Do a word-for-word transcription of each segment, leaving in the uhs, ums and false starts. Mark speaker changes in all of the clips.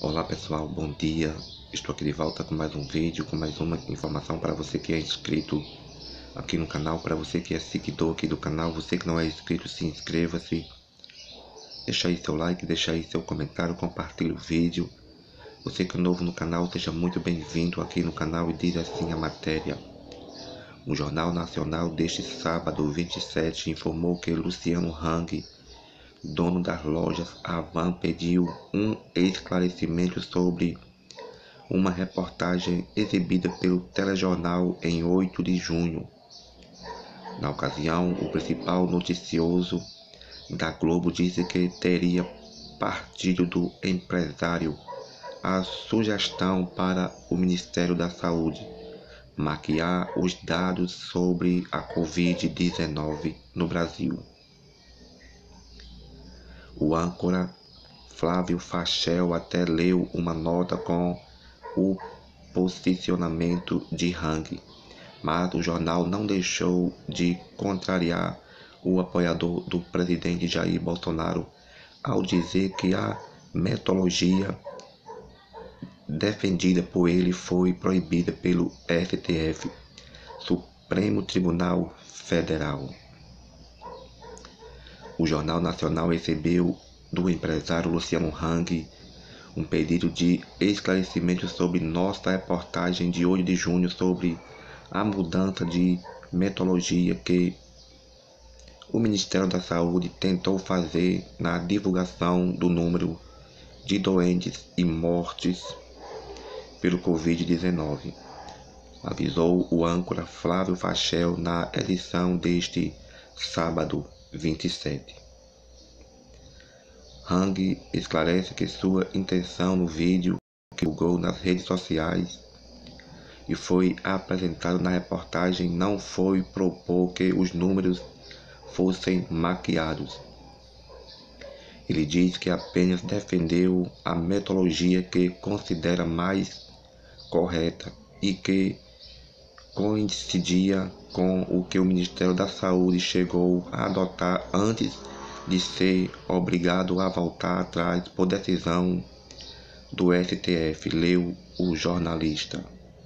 Speaker 1: Olá pessoal, bom dia. Estou aqui de volta com mais um vídeo, com mais uma informação para você que é inscrito aqui no canal, para você que é seguidor aqui do canal, você que não é inscrito, se inscreva-se, deixa aí seu like, deixa aí seu comentário, compartilhe o vídeo. Você que é novo no canal, seja muito bem-vindo aqui no canal e diz assim a matéria. O Jornal Nacional deste sábado vinte e sete informou que Luciano Hang, dono das lojas Havan, pediu um esclarecimento sobre uma reportagem exibida pelo telejornal em oito de junho. Na ocasião, o principal noticioso da Globo disse que teria partido do empresário a sugestão para o Ministério da Saúde maquiar os dados sobre a covid dezenove no Brasil. O âncora Flávio Fachel até leu uma nota com o posicionamento de Hang, mas o jornal não deixou de contrariar o apoiador do presidente Jair Bolsonaro ao dizer que a metodologia defendida por ele foi proibida pelo S T F, Supremo Tribunal Federal. O Jornal Nacional recebeu do empresário Luciano Hang um pedido de esclarecimento sobre nossa reportagem de oito de junho sobre a mudança de metodologia que o Ministério da Saúde tentou fazer na divulgação do número de doentes e mortes pelo covid dezenove, avisou o âncora Flávio Fachel na edição deste sábado vinte e sete. Hang esclarece que sua intenção no vídeo que divulgou nas redes sociais e foi apresentado na reportagem não foi propor que os números fossem maquiados. Ele diz que apenas defendeu a metodologia que considera mais correta e que coincidia com o que o Ministério da Saúde chegou a adotar antes de ser obrigado a voltar atrás por decisão do S T F, leu o jornalista.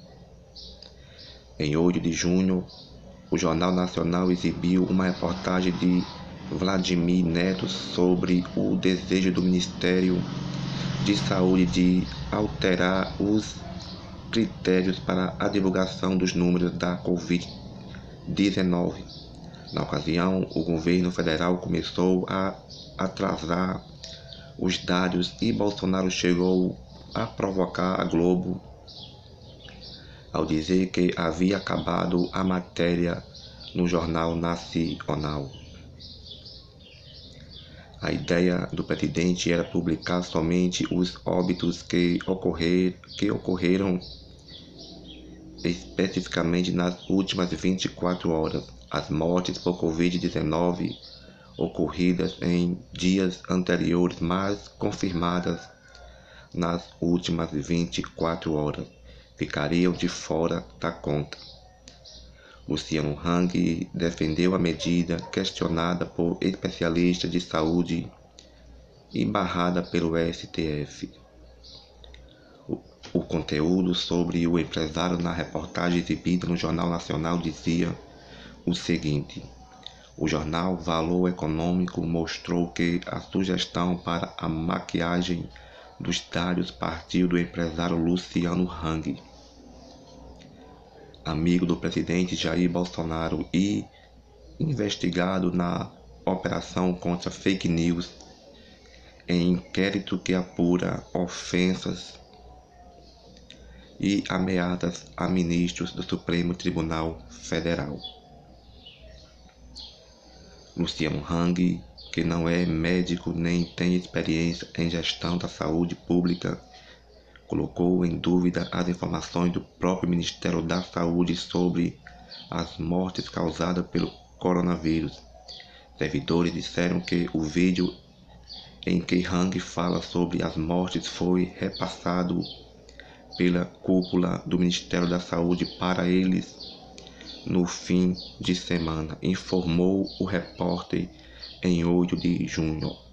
Speaker 1: Em oito de junho, o Jornal Nacional exibiu uma reportagem de Vladimir Neto sobre o desejo do Ministério de Saúde de alterar os critérios para a divulgação dos números da covid dezenove. Na ocasião, o governo federal começou a atrasar os dados e Bolsonaro chegou a provocar a Globo ao dizer que havia acabado a matéria no Jornal Nacional. A ideia do presidente era publicar somente os óbitos que, ocorrer, que ocorreram especificamente nas últimas vinte e quatro horas. As mortes por covid dezenove ocorridas em dias anteriores, mas confirmadas nas últimas vinte e quatro horas, ficariam de fora da conta. Luciano Hang defendeu a medida, questionada por especialistas de saúde e barrada pelo S T F. O, o conteúdo sobre o empresário na reportagem exibida no Jornal Nacional dizia o seguinte: o jornal Valor Econômico mostrou que a sugestão para a maquiagem dos dados partiu do empresário Luciano Hang, amigo do presidente Jair Bolsonaro e investigado na Operação contra Fake News, em inquérito que apura ofensas e ameaças a ministros do Supremo Tribunal Federal. Luciano Hang, que não é médico nem tem experiência em gestão da saúde pública, colocou em dúvida as informações do próprio Ministério da Saúde sobre as mortes causadas pelo coronavírus. Servidores disseram que o vídeo em que Hang fala sobre as mortes foi repassado pela cúpula do Ministério da Saúde para eles no fim de semana, informou o repórter em oito de junho.